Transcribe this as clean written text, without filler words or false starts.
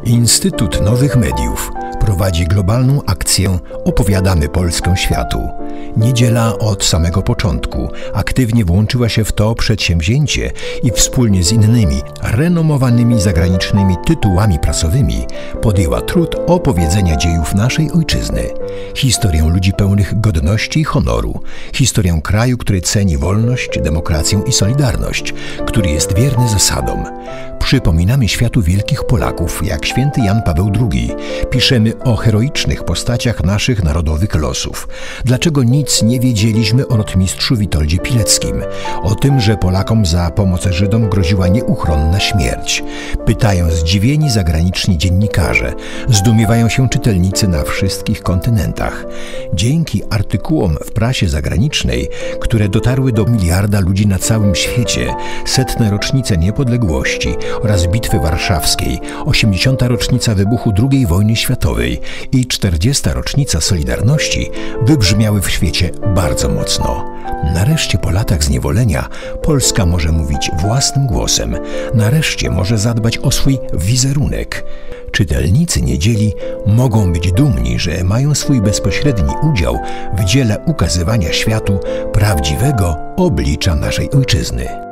Instytut Nowych Mediów prowadzi globalną akcję Opowiadamy Polskę światu. Niedziela od samego początku aktywnie włączyła się w to przedsięwzięcie i wspólnie z innymi renomowanymi zagranicznymi tytułami prasowymi podjęła trud opowiedzenia dziejów naszej ojczyzny. Historię ludzi pełnych godności i honoru. Historię kraju, który ceni wolność, demokrację i solidarność, który jest wierny zasadom. Przypominamy światu wielkich Polaków, jak święty Jan Paweł II. Piszemy o heroicznych postaciach naszych narodowych losów. Dlaczego nic nie wiedzieliśmy o rotmistrzu Witoldzie Pileckim? O tym, że Polakom za pomoc Żydom groziła nieuchronna śmierć. Pytają zdziwieni zagraniczni dziennikarze. Zdumiewają się czytelnicy na wszystkich kontynentach. Dzięki artykułom w prasie zagranicznej, które dotarły do miliarda ludzi na całym świecie, 100. rocznice niepodległości oraz Bitwy Warszawskiej, 80. rocznica wybuchu II wojny światowej i 40. rocznica Solidarności wybrzmiały w świecie bardzo mocno. Nareszcie po latach zniewolenia Polska może mówić własnym głosem. Nareszcie może zadbać o swój wizerunek. Czytelnicy Niedzieli mogą być dumni, że mają swój bezpośredni udział w dziele ukazywania światu prawdziwego oblicza naszej ojczyzny.